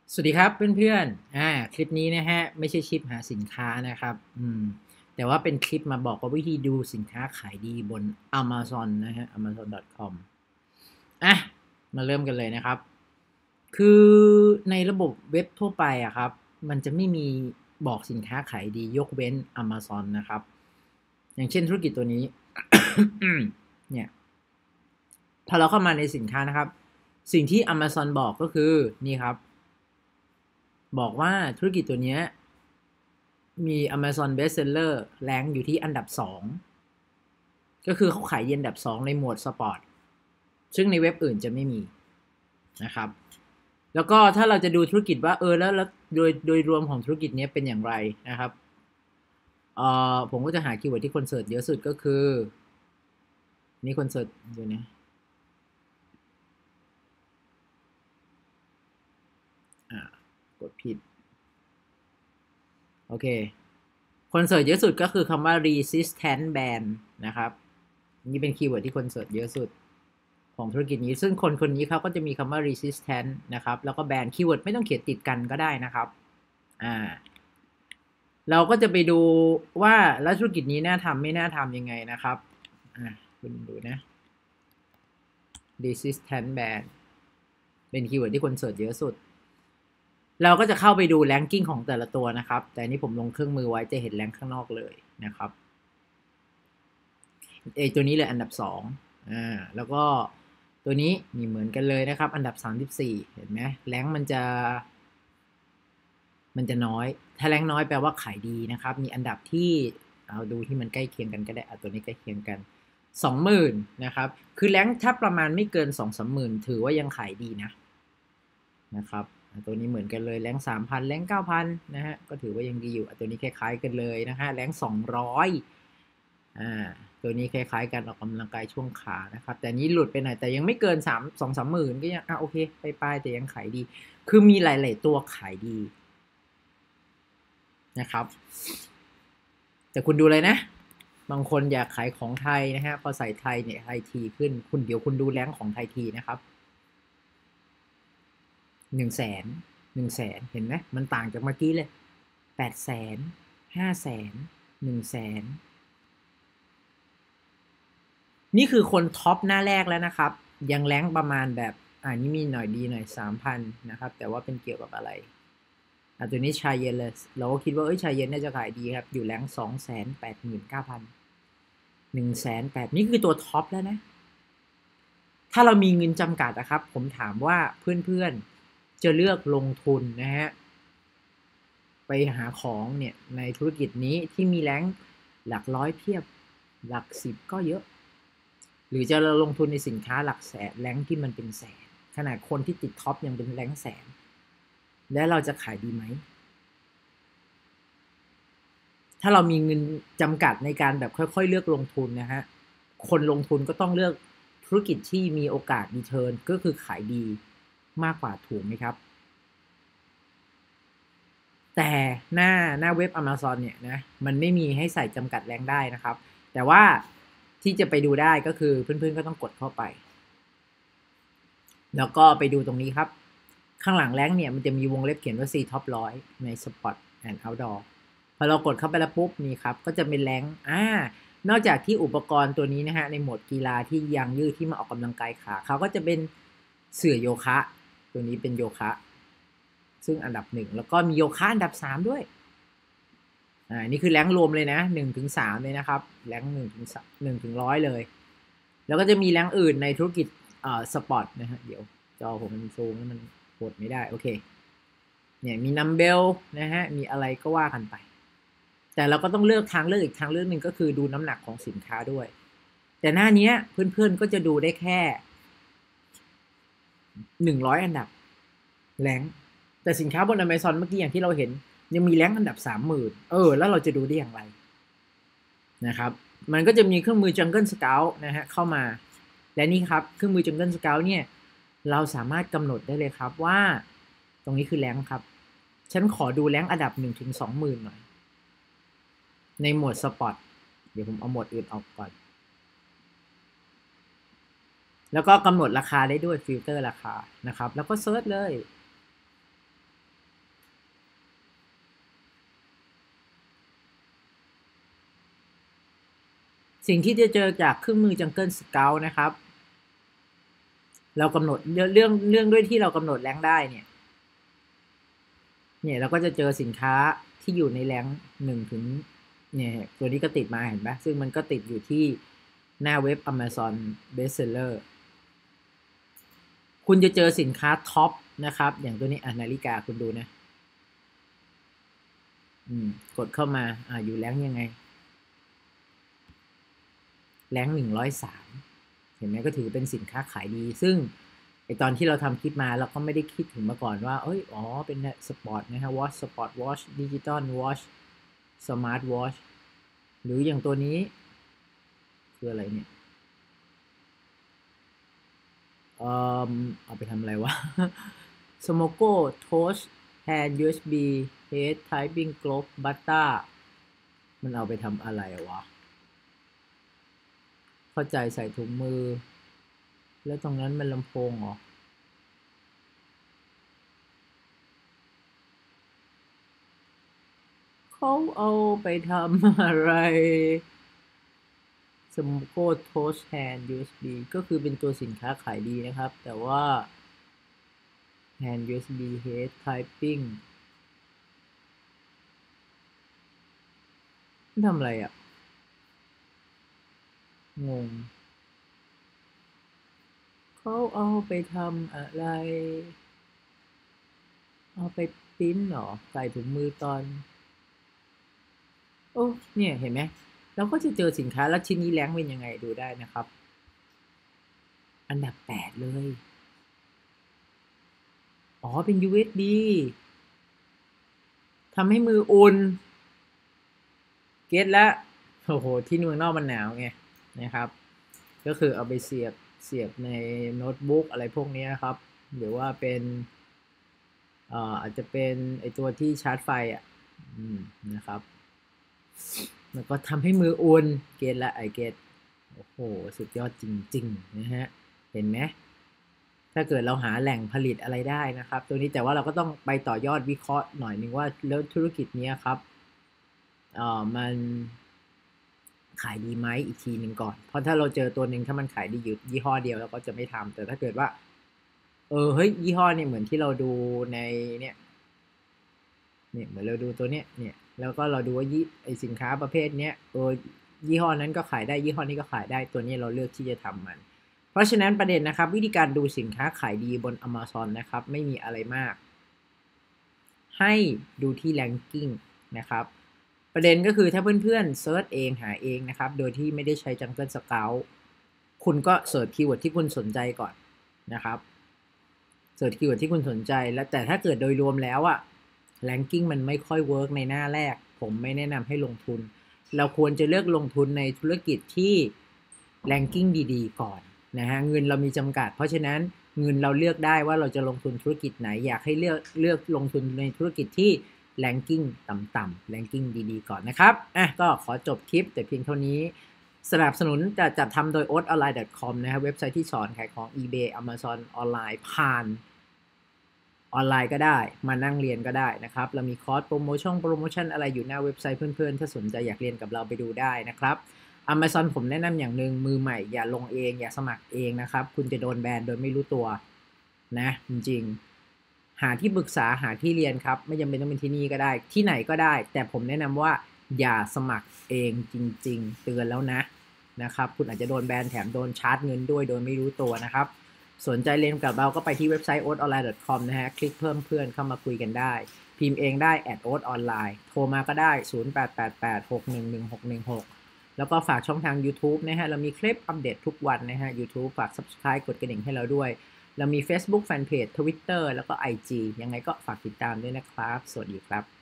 สวัสดีครับเพื่อนๆคลิปนี้นะฮะไม่ใช่คลิปหาสินค้านะครับแต่ว่าเป็นคลิปมาบอกว่าวิธีดูสินค้าขายดีบน Amazon นะฮะ amazon.com อ่ะมาเริ่มกันเลยนะครับคือในระบบเว็บทั่วไปอะครับมันจะไม่มีบอกสินค้าขายดียกเว้น Amazon นะครับอย่างเช่นธุรกิจตัวนี้ เนี่ยพอเราเข้ามาในสินค้านะครับสิ่งที่ Amazon บอกก็คือนี่ครับบอกว่าธุรกิจตัวนี้มี Amazon Bestseller แรงอยู่ที่อันดับ2ก็คือเขาขายเย็นอันดับ2ในหมวดสปอร์ตซึ่งในเว็บอื่นจะไม่มีนะครับแล้วก็ถ้าเราจะดูธุรกิจว่าแล้วโดยรวมของธุรกิจนี้เป็นอย่างไรนะครับผมก็จะหาคีย์เวิร์ดที่คนเสิร์ชเยอะสุดก็คือนี่คนเสิร์ชอยู่นะกดผิดโอเคคนเสิร์ชเยอะสุดก็คือคำว่า resistant band นะครับนี่เป็นคีย์เวิร์ดที่คนเสิร์ชเยอะสุดของธุรกิจนี้ซึ่งคนนี้เขาก็จะมีคำว่า resistant นะครับแล้วก็แบรนด์คีย์เวิร์ดไม่ต้องเขียนติดกันก็ได้นะครับเราก็จะไปดูว่าแล้วธุรกิจนี้น่าทำไม่น่าทำยังไงนะครับคุณดูนะ resistant band เป็นคีย์เวิร์ดที่คนเสิร์ชเยอะสุดเราก็จะเข้าไปดูแรงกิ้งของแต่ละตัวนะครับแต่นี้ผมลงเครื่องมือไว้จะเห็นแรงข้างนอกเลยนะครับตัวนี้เลยอันดับ2แล้วก็ตัวนี้มีเหมือนกันเลยนะครับอันดับ34เห็นไหมแรงมันจะน้อยถ้าแรงน้อยแปลว่าขายดีนะครับมีอันดับที่เอาดูที่มันใกล้เคียงกันก็ได้ตัวนี้ใกล้เคียงกัน 20,000นะครับคือแรงถ้าประมาณไม่เกิน 2-3 หมื่นถือว่ายังขายดีนะครับตัวนี้เหมือนกันเลยแรง3,000แรง9,000นะฮะก็ถือว่ายังดีอยู่ตัวนี้คล้ายๆกันเลยนะฮะแรง200ตัวนี้คล้ายๆกันออกกำลังกายช่วงขานะครับแต่นี้หลุดไปหน่อยแต่ยังไม่เกิน2-3 หมื่นก็ยังโอเคไปแต่ยังขายดีคือมีหลายๆตัวขายดีนะครับแต่คุณดูเลยนะบางคนอยากขายของไทยนะฮะพอใส่ไทยเนี่ยไทยทีขึ้นเดี๋ยวคุณดูแรงของไทยทีนะครับ100,000100,000เห็นไหมมันต่างจากเมื่อกี้เลย800,000500,000100,000นี่คือคนท็อปหน้าแรกแล้วนะครับยังแรงประมาณแบบนี่มีหน่อยดีหน่อย 3,000 นะครับแต่ว่าเป็นเกี่ยวกับอะไรตัวนี้ชายเย็นเลยเราก็คิดว่าชายเย็นน่าจะขายดีครับอยู่แรง289,000 108,000นี่คือตัวท็อปแล้วนะถ้าเรามีเงินจำกัดนะครับผมถามว่าเพื่อนๆจะเลือกลงทุนนะฮะไปหาของเนี่ยในธุรกิจนี้ที่มีแรงหลักร้อยเพียบหลักสิบก็เยอะหรือจะลงทุนในสินค้าหลักแสนแรงที่มันเป็นแสนขนาดคนที่ติดท็อปยังเป็นแรงแสนและเราจะขายดีไหมถ้าเรามีเงินจำกัดในการแบบค่อยๆเลือกลงทุนนะฮะคนลงทุนก็ต้องเลือกธุรกิจที่มีโอกาสรีเทิร์นก็คือขายดีมากกว่าถูกไหมครับแต่หน้าเว็บ Amazon เนี่ยนะมันไม่มีให้ใส่จำกัดแรงได้นะครับแต่ว่าที่จะไปดูได้ก็คือเพื่อนๆก็ต้องกดเข้าไปแล้วก็ไปดูตรงนี้ครับข้างหลังแรงเนี่ยมันจะมีวงเล็บเขียนว่า C Top 100ใน Spot and Outdoor พอเรากดเข้าไปแล้วปุ๊บนี่ครับก็จะเป็นแรงนอกจากที่อุปกรณ์ตัวนี้นะฮะในโหมดกีฬาที่ยางยืดที่มาออกกำลังกายขาเขาก็จะเป็นเสื่อโยคะตัวนี้เป็นโยคะซึ่งอันดับ1แล้วก็มีโยคะอันดับ3ด้วยนี่คือแรงรวมเลยนะ1-3เลยนะครับแรง1-100เลยแล้วก็จะมีแรงอื่นในธุรกิจสปอร์ตนะฮะเดี๋ยวจอผมมันซูมแล้วมันกดไม่ได้โอเคเนี่ยมีนัมเบลนะฮะมีอะไรก็ว่ากันไปแต่เราก็ต้องเลือกทางเลือกอีกทางเลือกหนึ่งก็คือดูน้ำหนักของสินค้าด้วยแต่หน้านี้เพื่อนๆก็จะดูได้แค่100อันดับแรงแต่สินค้าบน Amazon เมื่อกี้อย่างที่เราเห็นยังมีแรงอันดับ30,000แล้วเราจะดูได้อย่างไรนะครับมันก็จะมีเครื่องมือ Jungle Scout นะฮะเข้ามาและนี่ครับเครื่องมือ Jungle Scout เนี่ยเราสามารถกำหนดได้เลยครับว่าตรงนี้คือแรงครับฉันขอดูแรงอันดับ 1-20,000 หน่อยในหมวดสปอร์ตเดี๋ยวผมเอาหมวดอื่นออกก่อนแล้วก็กำหนดราคาได้ด้วยฟิลเตอร์ราคานะครับแล้วก็เซิร์ชเลยสิ่งที่จะเจอจากเครื่องมือ Jungle Scout นะครับเรากำหนดเรื่องด้วยที่เรากำหนดแรงได้เนี่ยเราก็จะเจอสินค้าที่อยู่ในแรง1 ถึงเนี่ยตัวนี้ก็ติดมาเห็นปะซึ่งมันก็ติดอยู่ที่หน้าเว็บ Amazon Bestseller คุณจะเจอสินค้าท็อปนะครับอย่างตัวนี้นาฬิกาคุณดูนะกดเข้ามาอยู่แรงยังไงแรง103เห็นไหมก็ถือเป็นสินค้าขายดีซึ่งไอตอนที่เราทำคลิปมาเราก็ไม่ได้คิดถึงมาก่อนว่าเป็นสปอร์ตนะฮะวอชสปอร์ตวอชดิจิตอลวอชสมาร์ทวอชหรืออย่างตัวนี้คืออะไรเนี่ยเอาไปทำอะไรวะ Smoko Toast Hand USB Head Typing Globe Bata มันเอาไปทำอะไรวะเข้าใจใส่ถุงมือแล้วตรงนั้นมันลำโพงเหรอเขาเอาไปทำอะไร Smoko Toast Hand USB ก็คือเป็นตัวสินค้าขายดีนะครับแต่ว่า Hand USB Head Typing มันทำอะไรอ่ะงงเขาเอาไปทำอะไรเอาไปปิ้นหรอใส่ถุงมือตอนเนี่ยเห็นไหมเราก็จะเจอสินค้าแล้วชิ้นนี้แรงเป็นยังไงดูได้นะครับอันดับ8เลยเป็น USB ทำให้มืออุ่นเก็ตแล้วโอ้โหที่เมืองนอกมันหนาวไงนะครับก็คือเอาไปเสียบในโน้ตบุ๊กอะไรพวกนี้ครับหรือว่าเป็นอาจจะเป็นไอตัวที่ชาร์จไฟนะครับแล้วก็ทำให้มืออุ่นเก็ตละไอเก็ตโอ้โหสุดยอดจริงๆนะฮะเห็นไหมถ้าเกิดเราหาแหล่งผลิตอะไรได้นะครับตัวนี้แต่ว่าเราก็ต้องไปต่อยอดวิเคราะห์หน่อยนึงว่าแล้วธุรกิจนี้ครับมันขายดีไหมอีกทีหนึ่งก่อนเพราะถ้าเราเจอตัวหนึ่งถ้ามันขายดีอยู่ยี่ห้อเดียวเราก็จะไม่ทำแต่ถ้าเกิดว่าเฮ้ยยี่ห้อเนี่ยเหมือนที่เราดูในเนี่ยเหมือนเราดูตัวเนี้ยเนี่ยแล้วก็เราดูว่าไอสินค้าประเภทเนี้ยยี่ห้อนั้นก็ขายได้ยี่ห้อนี้ก็ขายได้ตัวนี้เราเลือกที่จะทำมันเพราะฉะนั้นประเด็นนะครับวิธีการดูสินค้าขายดีบน Amazon นะครับไม่มีอะไรมากให้ดูที่ ranking นะครับประเด็นก็คือถ้าเพื่อนๆเซิร์ชเองหาเองนะครับโดยที่ไม่ได้ใช้ Jungle Scout คุณก็เสิร์ชคีย์เวิร์ดที่คุณสนใจก่อนนะครับเสิร์ชคีย์เวิร์ดที่คุณสนใจแล้วแต่ถ้าเกิดโดยรวมแล้วอะranking มันไม่ค่อยเวิร์กในหน้าแรกผมไม่แนะนำให้ลงทุนเราควรจะเลือกลงทุนในธุรกิจที่ ranking ดีๆก่อนนะฮะเงินเรามีจำกัดเพราะฉะนั้นเงินเราเลือกได้ว่าเราจะลงทุนธุรกิจไหนอยากให้เลือกลงทุนในธุรกิจที่ ranking ต่ำๆ ranking ดีๆก่อนนะครับก็ขอจบคลิปแต่เพียงเท่านี้สนับสนุนจะจัดทำโดย oatonline.com นะครับเว็บไซต์ที่สอนขายของ eBay Amazon ออนไลน์ผ่านออนไลน์ก็ได้มานั่งเรียนก็ได้นะครับเรามีคอร์สโปรโมชั่นอะไรอยู่หน้าเว็บไซต์เพื่อนๆถ้าสนใจอยากเรียนกับเราไปดูได้นะครับ Amazon ผมแนะนำอย่างหนึ่งมือใหม่อย่าลงเองอย่าสมัครเองนะครับคุณจะโดนแบนโดยไม่รู้ตัวนะจริงๆหาที่ปรึกษาหาที่เรียนครับไม่จำเป็นต้องเป็นที่นี่ก็ได้ที่ไหนก็ได้แต่ผมแนะนำว่าอย่าสมัครเองจริงๆเตือนแล้วนะครับคุณอาจจะโดนแบนแถมโดนชาร์จเงินด้วยโดยไม่รู้ตัวนะครับสนใจเรียนกับเราก็ไปที่เว็บไซต์ oatonline.com นะฮะคลิกเพิ่มเพื่อนเข้ามาคุยกันได้พิมพ์เองได้ @oatonline โทรมาก็ได้0888611616แล้วก็ฝากช่องทาง YouTube นะฮะเรามีคลิปอัปเดตทุกวันนะฮะ YouTube ฝาก Subscribe กดกระดิ่งให้เราด้วยเรามี Facebook Fanpage Twitter แล้วก็ IG ยังไงก็ฝากติดตามด้วยนะครับสวัสดีครับ